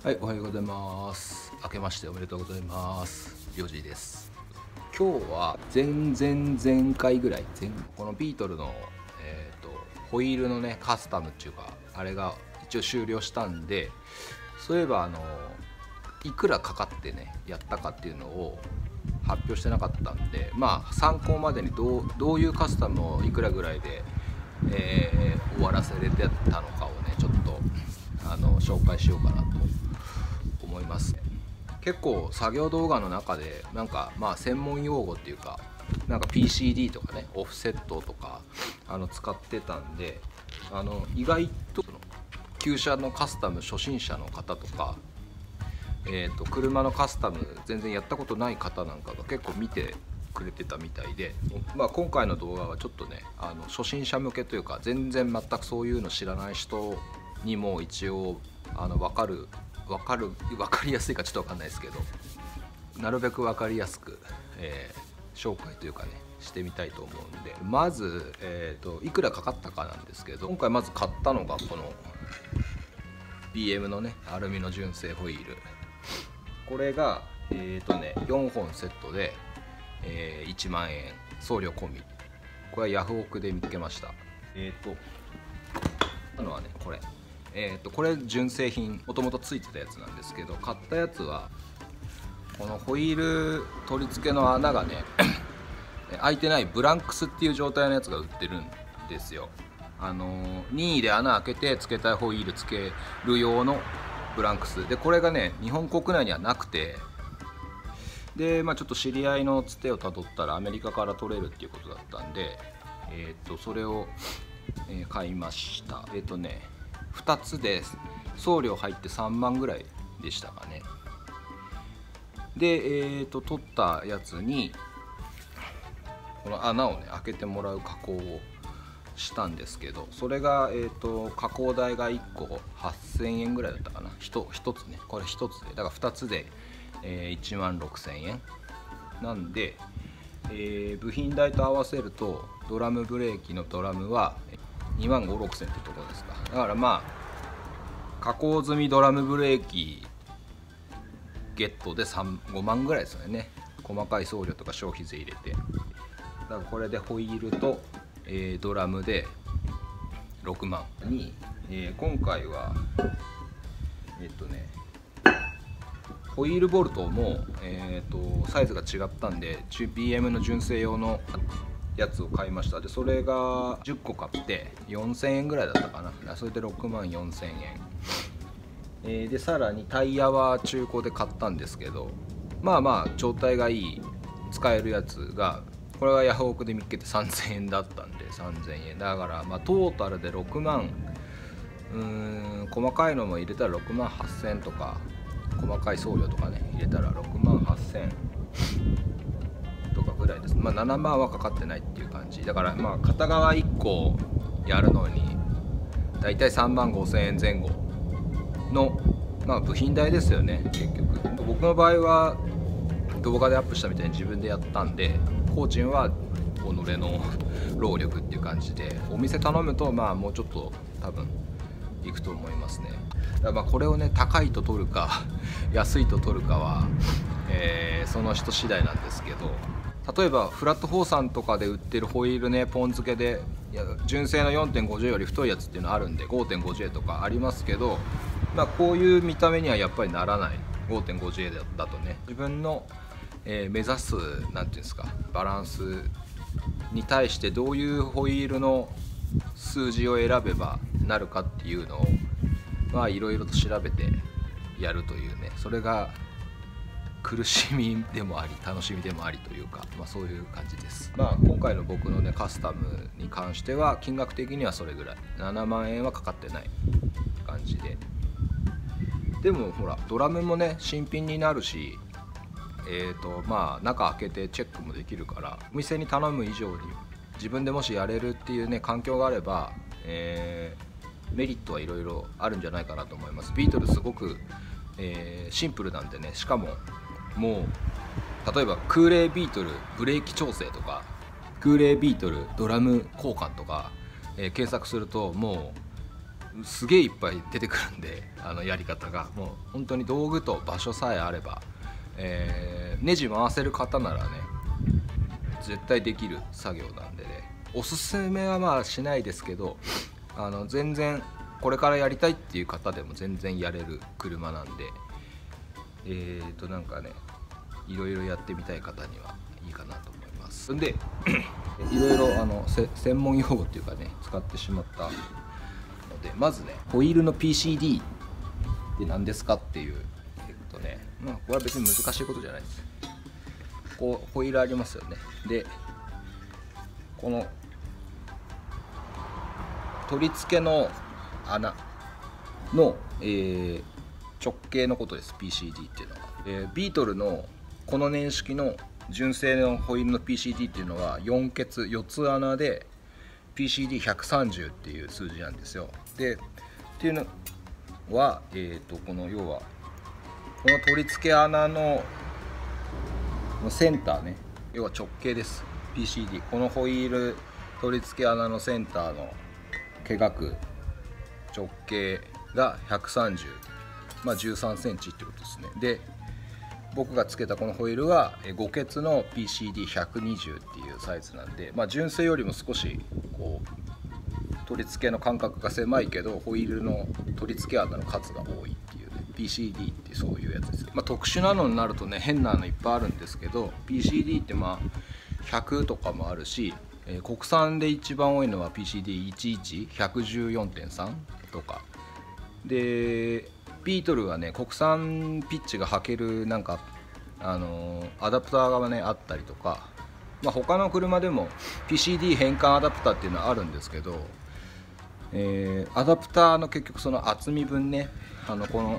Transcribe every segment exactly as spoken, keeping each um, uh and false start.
はい、おはようございます。明けましておめでとうございます。りょうじです。今日は前々前回ぐらい、前このビートルの、えーと、ホイールのねカスタムっていうかあれが一応終了したんで、そういえばあのいくらかかってねやったかっていうのを発表してなかったんで、まあ参考までにどう、どういうカスタムをいくらぐらいで、えー、終わらせれてたのかをねちょっとあの紹介しようかなと思います。結構作業動画の中でなんかまあ専門用語っていうかなんか ピーシーディー とかねオフセットとかあの使ってたんで、あの意外とその旧車のカスタム初心者の方とか、えーと車のカスタム全然やったことない方なんかが結構見てくれてたみたいで、まあ、今回の動画はちょっとねあの初心者向けというか全然全くそういうの知らない人にも一応あの分かる分かる分かりやすいかちょっと分かんないですけど、なるべく分かりやすく、えー、紹介というかねしてみたいと思うんで、まず、えーと、いくらかかったかなんですけど、今回まず買ったのがこの ビーエム のねアルミの純正ホイール。これがえーとねよんほんセットで、えー、いちまんえん送料込み。これはヤフオクで見つけました。えーとあのはねこれえー、とこれ純正品もともとついてたやつなんですけど、買ったやつはこのホイール取り付けの穴がね開いてないブランクスっていう状態のやつが売ってるんですよ。あの任意で穴開けて付けたいホイール付ける用のブランクスで、これがね日本国内にはなくて、で、まあ、ちょっと知り合いのつてをたどったらアメリカから取れるっていうことだったんで、えー、とそれを、えー買いました。えっ、とねふたつで送料入ってさんまんぐらいでしたかね。で、えー、と取ったやつにこの穴をね開けてもらう加工をしたんですけど、それが、えー、と加工代がいっこはっせんえんぐらいだったかな。 1, 1つねこれひとつでだからふたつで、えー、いちまんろくせんえんなんで、えー、部品代と合わせるとドラムブレーキのドラムはにまんごせんろくせんってところですか。だからまあ加工済みドラムブレーキゲットでごまんぐらいですよね、細かい送料とか消費税入れて。だからこれでホイールと、えー、ドラムでろくまんに、えー、今回はえっとねホイールボルトも、えー、とサイズが違ったんで ビーエム の純正用のやつを買いました。でそれがじゅっこ買ってよんせんえんぐらいだったかな。それでろくまんよんせんえん、えー、でさらにタイヤは中古で買ったんですけど、まあまあ状態がいい使えるやつがこれはヤフオクで見つけてさんぜんえんだったんでさんぜんえんだから、まあ、トータルでろくまん、うーん細かいのも入れたらろくまんはっせんえんとか、細かい送料とかね入れたらろくまんはっせんえんとかぐらいです。まあななまんはかかってないっていう感じだから、まあ片側いっこやるのにだいたいさんまんごせんえんぜん後の、まあ、部品代ですよね結局。僕の場合は動画でアップしたみたいに自分でやったんで、工賃は己の労力っていう感じで、お店頼むとまあもうちょっと多分いくと思いますね。だからまあこれをね高いと取るか安いと取るかは、えー、その人次第なんですけど、例えばフラットフォーさんとかで売ってるホイールねポン付けでいや純正の よんてんごジェー より太いやつっていうのあるんで ごてんごジェー とかありますけど、まあ、こういう見た目にはやっぱりならない。 ごてんごジェー だとね自分の、えー、目指すなんていうんですかバランスに対してどういうホイールの数字を選べばなるかっていうのをまあいろいろと調べてやるというね、それが苦しみでもあり楽しみでもありというか、まあ、そういう感じです。まあ今回の僕のねカスタムに関しては金額的にはそれぐらいななまんえんはかかってない感じで、でもほらドラムもね新品になるし、えーとまあ中開けてチェックもできるから、お店に頼む以上に自分でもしやれるっていうね環境があれば、えー、メリットはいろいろあるんじゃないかなと思います。ビートルすごく、えー、シンプルなんでね、しかももう例えば空冷ビートルブレーキ調整とか空冷ビートルドラム交換とか、えー、検索するともうすげえいっぱい出てくるんで、あのやり方がもう本当に道具と場所さえあれば、えー、ネジ回せる方ならね絶対できる作業なんでね、おすすめはまあしないですけど、あの全然これからやりたいっていう方でも全然やれる車なんで、えーとなんかねいろいろやってみたい方にはいいかなと思います。んでいろいろあの専門用語っていうかね使ってしまったので、まずねホイールの ピーシーディー って何ですかっていう、えっとねまあこれは別に難しいことじゃないです。こうホイールありますよね。でこの取り付けの穴の、えー、直径のことです。 ピーシーディー っていうのは、えー、ビートルのこの年式の純正のホイールの ピーシーディー っていうのはよんケツよっつ穴で ピーシーディーひゃくさんじゅう っていう数字なんですよ。でっていうのは、えー、とこの要はこの取り付け穴のセンターね、要は直径です。 ピーシーディー このホイール取り付け穴のセンターの描く直径がひゃくさんじゅう、まあじゅうさんセンチってことですね。で僕がつけたこのホイールはごケツの ピーシーディーひゃくにじゅう っていうサイズなんで、まあ、純正よりも少しこう取り付けの間隔が狭いけどホイールの取り付け穴の数が多いっていうね ピーシーディー ってそういうやつです。まあ、特殊なのになるとね変なのいっぱいあるんですけど ピーシーディー ってまあひゃくとかもあるし、えー、国産で一番多いのは ピーシーディーいちいちひゃくじゅうよんてんさん とかで、ビートルはね国産ピッチが履けるなんかあのー、アダプターがねあったりとか、まあ、他の車でも ピーシーディー 変換アダプターっていうのはあるんですけど、えー、アダプターの結局その厚み分ね、あのこの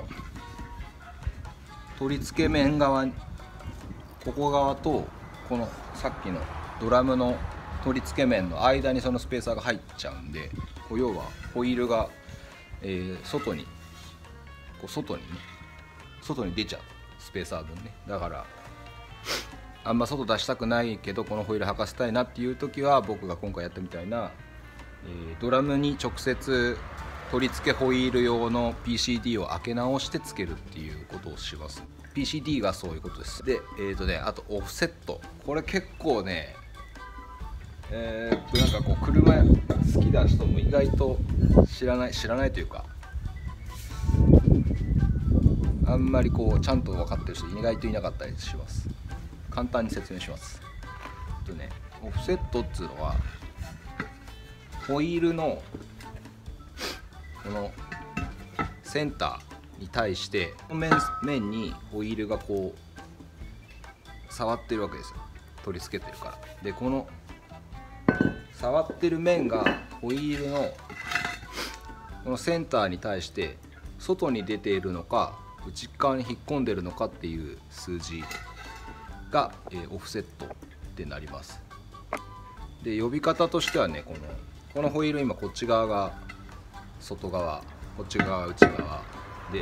取り付け面側ここ側とこのさっきのドラムの取り付け面の間にそのスペーサーが入っちゃうんで、こう要はホイールが、えー、外にこう外にね外に出ちゃうスペーサー分ね。だからあんま外出したくないけどこのホイール履かせたいなっていう時は僕が今回やったみたいな、えー、ドラムに直接取り付けホイール用の ピーシーディー を開け直してつけるっていうことをします。 ピーシーディー がそういうことです。でえーとねあとオフセット、これ結構ねえー、っとなんかこう車好きな人も意外と知らない知らないというかあんまりこうちゃんと分かってる人意外といなかったりします。簡単に説明します。えっとねオフセットっていうのはホイールのこのセンターに対して面面にホイールがこう触ってるわけですよ、取り付けてるから。でこの触ってる面がホイールのこのセンターに対して外に出ているのか内側に引っ込んでるのかっていう数字が、えー、オフセットってなります。で呼び方としてはねこのこのホイール今こっち側が外側こっち側が内側で、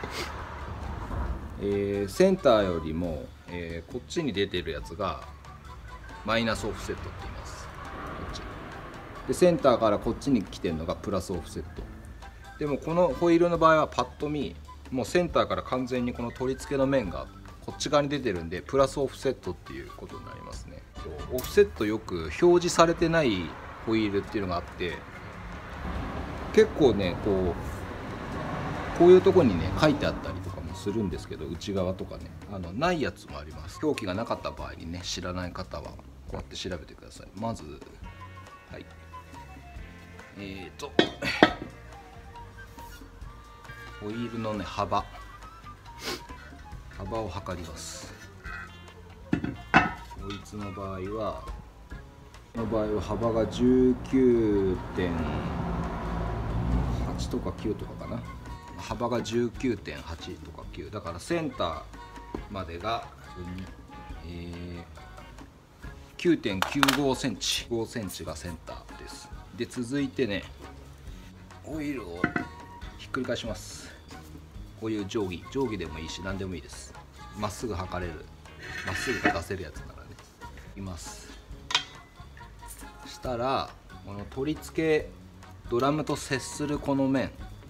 えー、センターよりも、えー、こっちに出てるやつがマイナスオフセットって言います。こっちでセンターからこっちに来てるのがプラスオフセット。でもこのホイールの場合はパッと見もうセンターから完全にこの取り付けの面がこっち側に出てるんでプラスオフセットっていうことになりますね。オフセットよく表示されてないホイールっていうのがあって結構ねこうこういうとこにね書いてあったりとかもするんですけど内側とかねあのないやつもあります。表記がなかった場合にね知らない方はこうやって調べてください。まずはいえーとホイールのね幅幅を測ります。こいつの場合はこの場合は幅が じゅうきゅうてんはち とかきゅうとかかな。幅が じゅうきゅうてんはち とかきゅうだからセンターまでが、えー、きゅうてんきゅうごセンチごセンチがセンターです。で続いてねホイールをひっくり返します。こういう定規定規でもいいし何でもいいです。まっすぐ測れるまっすぐが出せるやつならねいます。したらこの取り付けドラムと接するこの面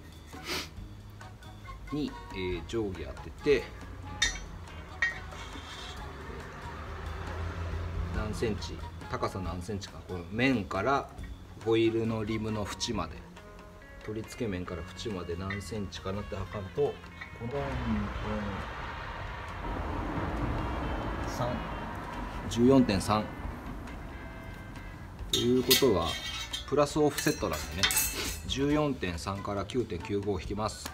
に、えー、定規当てて何センチ、高さ何センチか、この面からホイールのリムの縁まで、取り付け面から縁まで何センチかなって測ると、このじゅうよんてんさんということはプラスオフセットなんでね、じゅうよんてんさん から きゅうてんきゅうご 引きます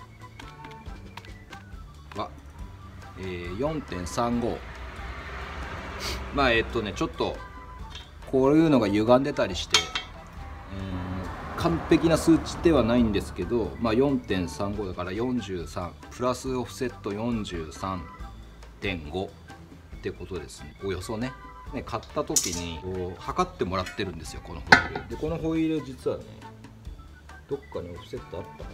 は、えー、よんてんさんご。 まあえっとねちょっとこういうのが歪んでたりして、えー、完璧な数値ではないんですけど、まあ、よんてんさんご だからよんじゅうさんプラスオフセット よんじゅうさんてんご ってことですね、およそね。ね、買った時にこう測ってもらってるんですよ、このホイールで。このホイール実はね、どっかにオフセットあったか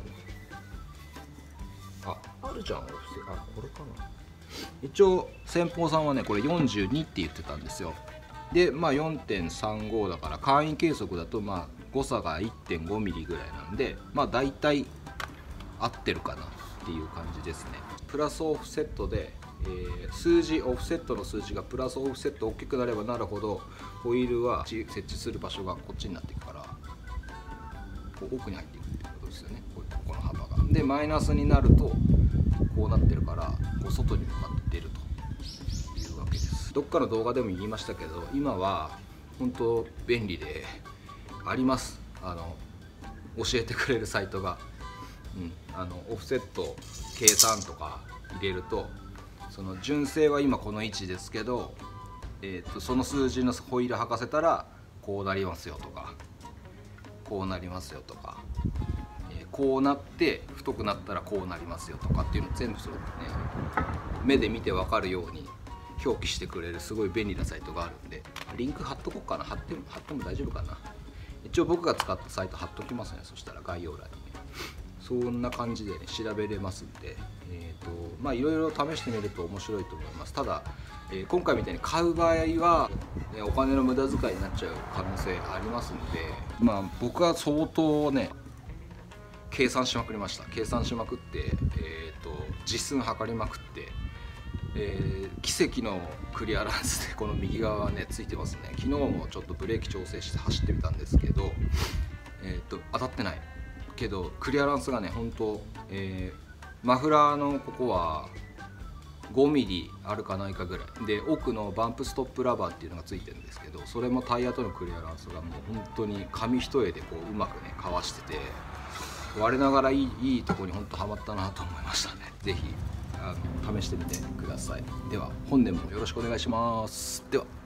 なあ、あるじゃんオフセット。あ、これかな。一応先方さんはねこれよんじゅうにって言ってたんですよ。でまあ よんてんさんご だから簡易計測だとまあ誤差が いってんごミリぐらいなんで、まあ大体合ってるかなっていう感じですね。プラスオフセットで、えー、数字オフセットの数字がプラスオフセット大きくなればなるほどホイールは設置する場所がこっちになっていくから、こう奥に入っていくってことですよね、ここの幅が。でマイナスになるとこうなってるから、こう外に向かって出るというわけです。どっかの動画でも言いましたけど、今は本当便利であります。あの教えてくれるサイトが、うん、あのオフセット計算とか入れると、その純正は今この位置ですけど、えー、とその数字のホイール履かせたらこうなりますよとか、こうなりますよとか、こうなって太くなったらこうなりますよとかっていうのを全部それ、ね、目で見て分かるように表記してくれるすごい便利なサイトがあるんで、リンク貼っとこうかな。貼っても貼っても大丈夫かな。一応僕が使ったサイト貼っときますね、そしたら概要欄にね。そんな感じでね調べれますんで、えーとまあいろいろ試してみると面白いと思います。ただ、えー、今回みたいに買う場合は、ね、お金の無駄遣いになっちゃう可能性ありますんで、まあ僕は相当ね計算しまくりました。計算しまくって、えー、と実寸測りまくって、えー、奇跡のクリアランスでこの右側はねついてますね。昨日もちょっとブレーキ調整して走ってみたんですけど、えー、と当たってないけどクリアランスがね本当、えー、マフラーのここはごミリあるかないかぐらいで、奥のバンプストップラバーっていうのがついてるんですけど、それもタイヤとのクリアランスがもう本当に紙一重でこううまくねかわしてて、我ながらいい、いいとこに本当ハマったなと思いましたね。ぜひあの試してみてください。では本年もよろしくお願いします。では。